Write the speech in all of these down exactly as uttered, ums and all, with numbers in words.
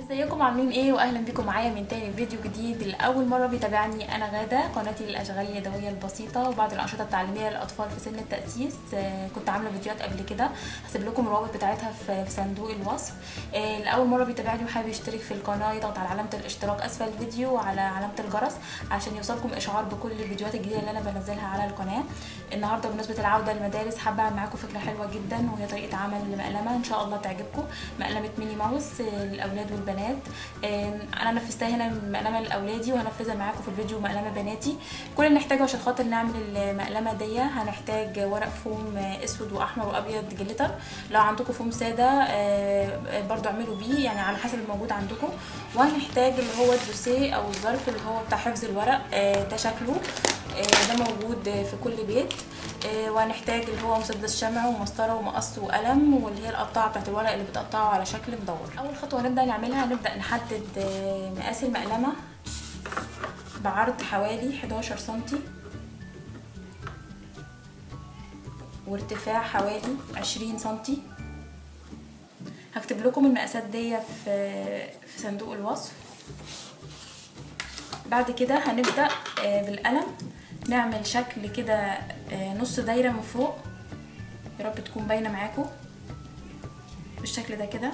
ازيكم عاملين ايه؟ واهلا بيكم معايا من تاني فيديو جديد. لاول مره بيتابعني انا غاده، قناتي للاشغال اليدويه البسيطه وبعض الانشطه التعليميه للاطفال في سن التاسيس. آه كنت عامله فيديوهات قبل كده، هسيب لكم الروابط بتاعتها في, في صندوق الوصف. آه لاول مره بيتابعني وحابب يشترك في القناه يضغط على علامه الاشتراك اسفل الفيديو وعلى علامه الجرس عشان يوصلكم اشعار بكل الفيديوهات الجديده اللي انا بنزلها على القناه. النهارده بمناسبه العوده للمدارس حابه اعمل معاكم فكره حلوه جدا، وهي طريقه عمل مقلمه ان شاء الله تعجبكم. مقلمه ميني ماوس للاولاد والبنات. انا نفذتها هنا مقلمه لاولادي وهنفذها معاكم في الفيديو مقلمه بناتي. كل اللي نحتاجه عشان خاطر نعمل المقلمه دي هنحتاج ورق فوم اسود واحمر وابيض جليتر. لو عندكم فوم ساده برضو اعملوا بيه، يعني على حسب الموجود عندكم. وهنحتاج اللي هو الدوسيه او الظرف اللي هو بتاع حفظ الورق، ده شكله ده موجود في كل بيت. وهنحتاج اللي هو مسدس شمع ومسطره ومقص وقلم، واللي هي القطاعه بتاعت الورق اللي بتقطعه على شكل مدور. اول خطوه هنبدا نعملها هنبدا نحدد مقاس المقلمه بعرض حوالي حداشر سنتي وارتفاع حوالي عشرين سنتي. هكتب لكم المقاسات دي في في صندوق الوصف. بعد كده هنبدا بالقلم نعمل شكل كده نص دايره من فوق، يا رب تكون باينه معاكم بالشكل ده كده.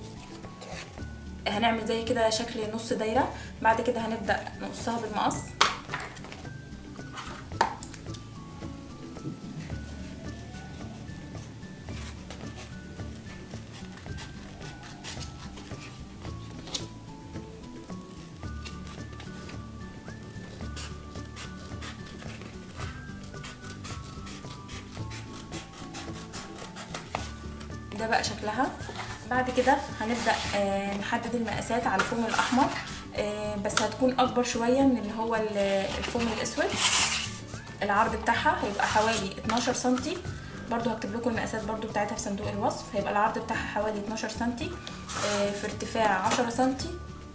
هنعمل زي كده شكل نص دايره. بعد كده هنبدا نقصها بالمقص. ده بقى شكلها. بعد كده هنبدأ آه نحدد المقاسات على الفوم الأحمر، آه بس هتكون أكبر شوية من اللي هو الفوم الأسود. العرض بتاعها هيبقى حوالي اتناشر سنتي. برضو هكتب لكم المقاسات برضو بتاعتها في صندوق الوصف. هيبقى العرض بتاعها حوالي اتناشر سنتي آه في ارتفاع عشرة سنتي.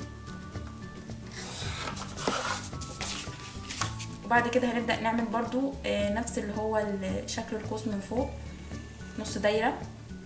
وبعد كده هنبدأ نعمل برضو آه نفس اللي هو شكل القوس من فوق، نص دايرة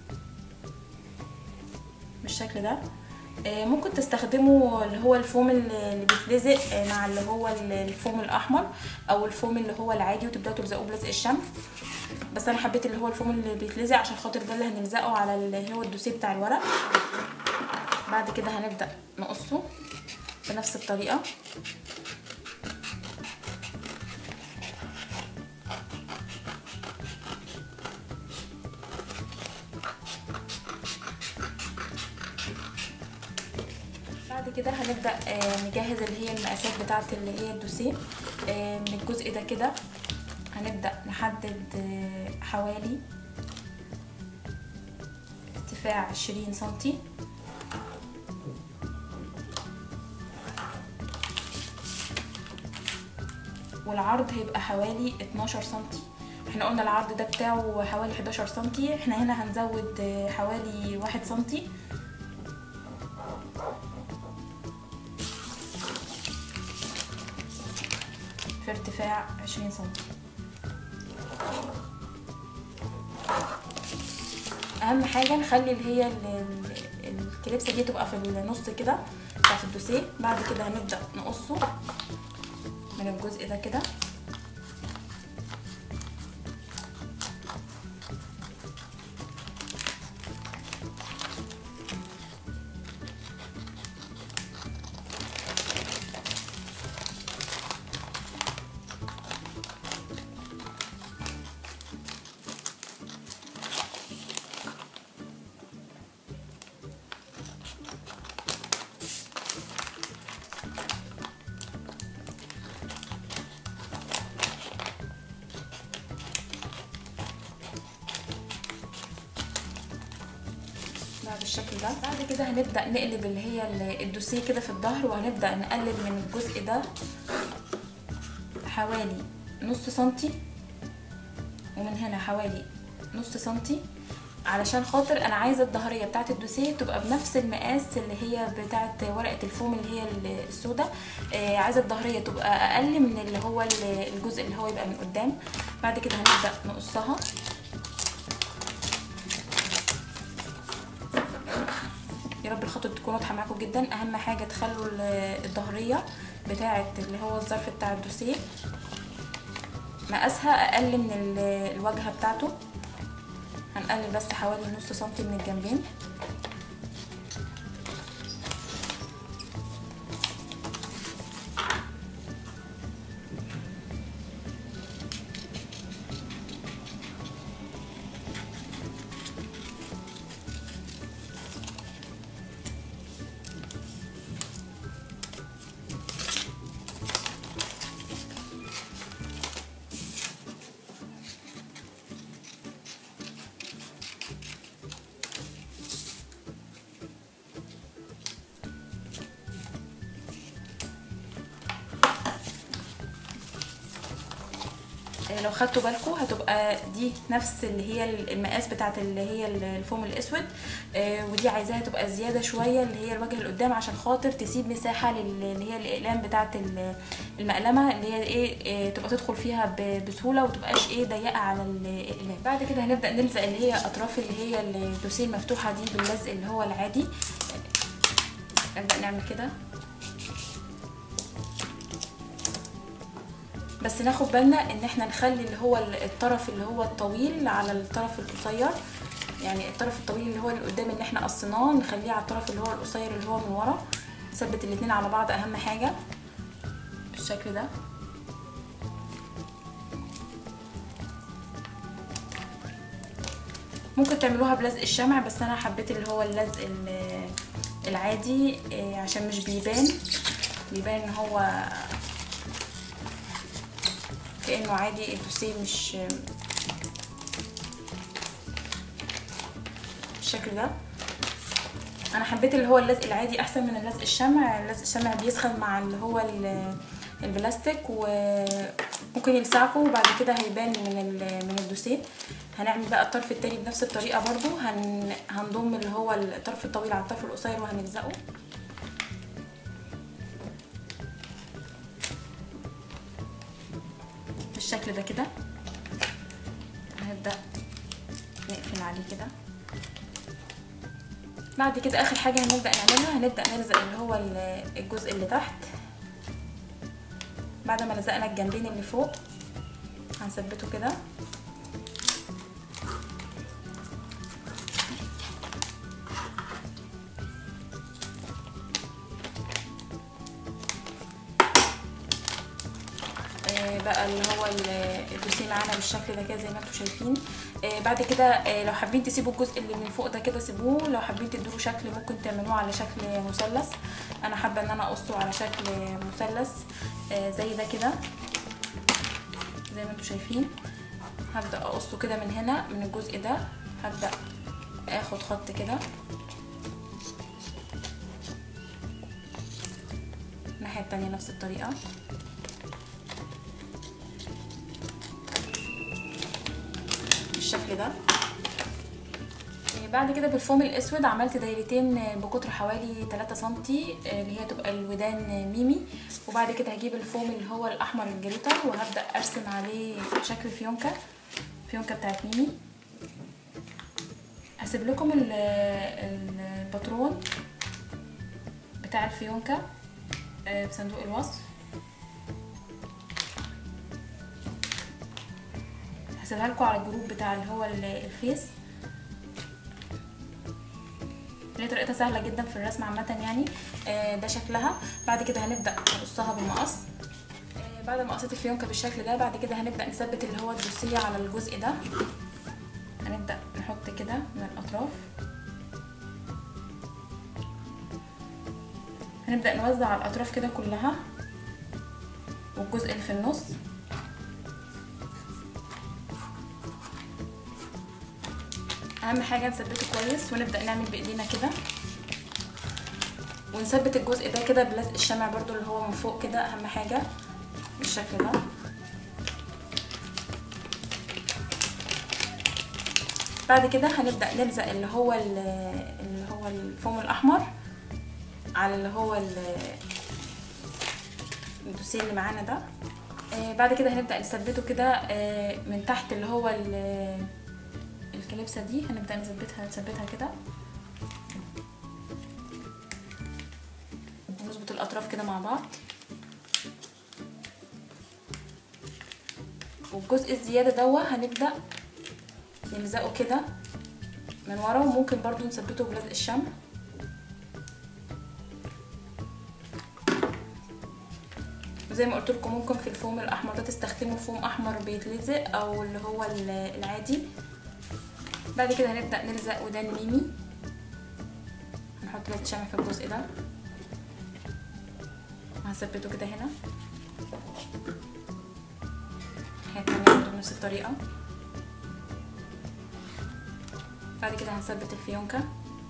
بالشكل ده. ممكن تستخدموا اللي هو الفوم اللي بيتلزق مع اللي هو الفوم الاحمر او الفوم اللي هو العادي وتبداوا تلزقوه بلزق الشمع، بس انا حبيت اللي هو الفوم اللي بيتلزق عشان خاطر ده اللي هنلزقه على اللي هو الدوسيه بتاع الورق. بعد كده هنبدا نقصه بنفس الطريقه. بعد كده هنبدأ نجهز اللي هي المقاسات بتاعة اللي هي الدوسيه. من الجزء ده كده هنبدأ نحدد حوالي ارتفاع عشرين سنتي والعرض هيبقى حوالي اتناشر سنتي. احنا قلنا العرض ده بتاعه حوالي حداشر سنتي، احنا هنا هنزود حوالي واحد سنتي. في ارتفاع عشرين سنتي. اهم حاجه نخلي اللي هي الكليبسه دي تبقى في النص كده بتاعت الدوسيه. بعد كده هنبدا نقصه من الجزء ده كده. بالشكل ده. بعد كده هنبدأ نقلب اللي هي الدوسيه كده في الظهر، وهنبدأ نقلب من الجزء ده حوالي نص سنتي ومن هنا حوالي نص سنتي، علشان خاطر انا عايزه الظهريه بتاعه الدوسيه تبقى بنفس المقاس اللي هي بتاعه ورقه الفوم اللي هي السوداء. آه عايزه الظهريه تبقى اقل من اللي هو الجزء اللي هو يبقى من قدام. بعد كده هنبدأ نقصها يا رب الخطوه تكون واضحه معاكم جدا. اهم حاجه تخلوا الظهريه بتاعه اللي هو الظرف بتاع الدوسيه مقاسها اقل من الواجهه بتاعته، هنقلل بس حوالي نص سنتي من الجنبين. لو خدتوا بالكم هتبقى دي نفس اللي هي المقاس بتاعت اللي هي الفوم الاسود، ودي عايزاها تبقى زياده شويه اللي هي الوجه اللي قدام عشان خاطر تسيب مساحه اللي هي الاقلام بتاعت المقلمه اللي هي ايه تبقى تدخل فيها بسهوله ومتبقاش ايه ضيقه على الاقلام. بعد كده هنبدا نلزق اللي هي اطراف اللي هي الدوسيه المفتوحه دي باللزق اللي هو العادي. نبدا نعمل كده بس ناخد بالنا ان احنا نخلي اللي هو الطرف اللي هو الطويل على الطرف القصير، يعني الطرف الطويل اللي هو اللي قدام اللي احنا قصيناه نخليه على الطرف اللي هو القصير اللي هو من ورا. نثبت الاتنين على بعض اهم حاجه بالشكل ده. ممكن تعملوها بلزق الشمع بس انا حبيت اللي هو اللزق العادي عشان مش بيبان بيبان ان هو كأنه عادي الدوسيه مش بالشكل ده. انا حبيت اللي هو اللزق العادي احسن من اللزق الشمع. اللزق الشمع بيسخن مع اللي هو البلاستيك وممكن يلسعكم وبعد كده هيبان من من الدوسيه. هنعمل بقى الطرف التاني بنفس الطريقه برضو، هن هنضم اللي هو الطرف الطويل على الطرف القصير وهنلزقه بالشكل ده كده. هنبدأ نقفل عليه كده. بعد كده اخر حاجة هنبدأ نعملها هنبدأ نلزق اللي هو الجزء اللي تحت. بعد ما لزقنا الجنبين اللي فوق هنثبته كده بقى اللي هو الدوسيه معانا بالشكل ده كده زي ما انتم شايفين. آه بعد كده آه لو حابين تسيبوا الجزء اللي من فوق ده كده سيبوه، لو حابين تديله شكل ممكن تعملوه على شكل مثلث. انا حابه ان انا اقصه على شكل مثلث آه زي ده كده زي ما انتم شايفين. هبدا اقصه كده من هنا من الجزء ده، هبدا اخد خط كده الناحيه التانيه نفس الطريقه بالشكل ده. بعد كده بالفوم الاسود عملت دايرتين بقطر حوالي تلاتة سنتي اللي هي تبقى الودان ميمي، وبعد كده هجيب الفوم اللي هو الاحمر الجليتر وهبدا ارسم عليه شكل فيونكه فيونكه بتاعت ميمي. هسيب لكم الباترون بتاع الفيونكه في صندوق الوصف، هسيبها لكم على الجروب بتاع اللي هو الفيس. هي طريقتها سهله جدا في الرسم عامه يعني. آه ده شكلها. بعد كده هنبدا نقصها بالمقص. آه بعد ما قصيت الفيونكه بالشكل ده بعد كده هنبدا نثبت اللي هو الدوسيه على الجزء ده. هنبدا نحط كده من الاطراف، هنبدا نوزع على الاطراف كده كلها والجزء اللي في النص. اهم حاجه نثبته كويس ونبدا نعمل بايدينا كده ونثبت الجزء ده كده بلزق الشمع برضو اللي هو من فوق كده اهم حاجه بالشكل ده. بعد كده هنبدا نلزق اللي هو اللي هو الفوم الاحمر على اللي هو الدوسيه اللي معانا ده. آه بعد كده هنبدا نثبته كده آه من تحت اللي هو الكليبسه دي، هنبدا نثبتها نثبتها كده الاطراف كده مع بعض. والجزء الزياده دوا هنبدا نلزقه كده من ورا، وممكن برضو نثبته بلزق الشمع. زي ما قلت لكم ممكن في الفوم الاحمر ده تستخدموا فوم احمر بيتلزق او اللي هو العادي. بعد كده هنبدا نلزق ودان ميمي، هنحط لزق شمع في الجزء ده، هنثبته كده هنا. الناحيه التانيه برضه بنفس الطريقه. بعد كده هنثبت الفيونكه.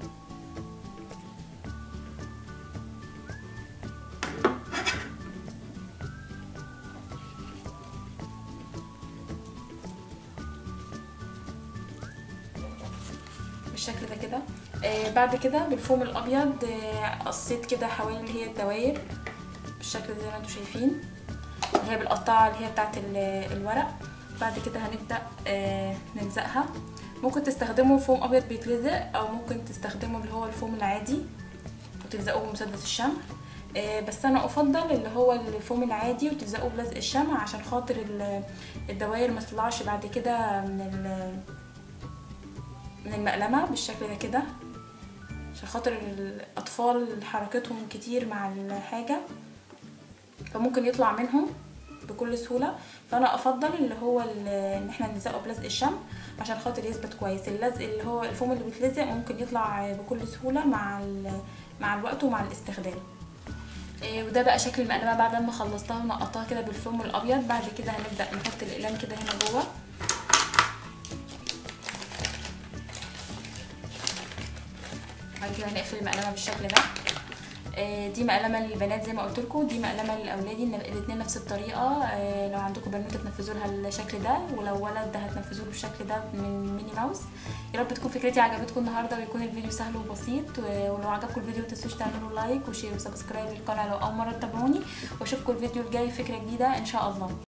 بالشكل ده كده. آه بعد كده بالفوم الابيض آه قصيت كده حوالي اللي هي الدواير بالشكل ده زي ما انتم شايفين، اللي هي بالقطاعه اللي هي بتاعه الورق. بعد كده هنبدا آه نلزقها. ممكن تستخدموا فوم ابيض بيتلزق او ممكن تستخدموا اللي هو الفوم العادي وتلزقوه بمسدس الشمع. آه بس انا افضل اللي هو الفوم العادي وتلزقوه بلزق الشمع عشان خاطر الدواير ما تطلعش بعد كده من من المقلمه بالشكل ده كده، عشان خاطر الاطفال حركتهم كتير مع الحاجه فممكن يطلع منهم بكل سهوله. فانا افضل اللي هو ان احنا نلزقه بلزق الشمع عشان خاطر يثبت كويس. اللزق اللي هو الفوم اللي بيتلزق ممكن يطلع بكل سهوله مع مع الوقت ومع الاستخدام. إيه وده بقى شكل المقلمه بعد ما خلصتها ونقطتها كده بالفوم الابيض. بعد كده هنبدا نحط الاقلام كده هنا جوه. بعد كده هنقفل المقلمه بالشكل ده. آه دي مقلمه للبنات زي ما قلت لكم، دي مقلمه للاولادي، الاثنين نفس الطريقه. آه لو عندكم بنوته تنفذوا لها الشكل ده، ولو ولد هتنفذوا له بالشكل ده من ميني ماوس. يا رب تكون فكرتي عجبتكم النهارده ويكون الفيديو سهل وبسيط. ولو عجبكم الفيديو متنسوش تعملوا لايك وشير وسبسكرايب للقناه لو اول مره تتابعوني، واشوفكم الفيديو الجاي فكره جديده ان شاء الله.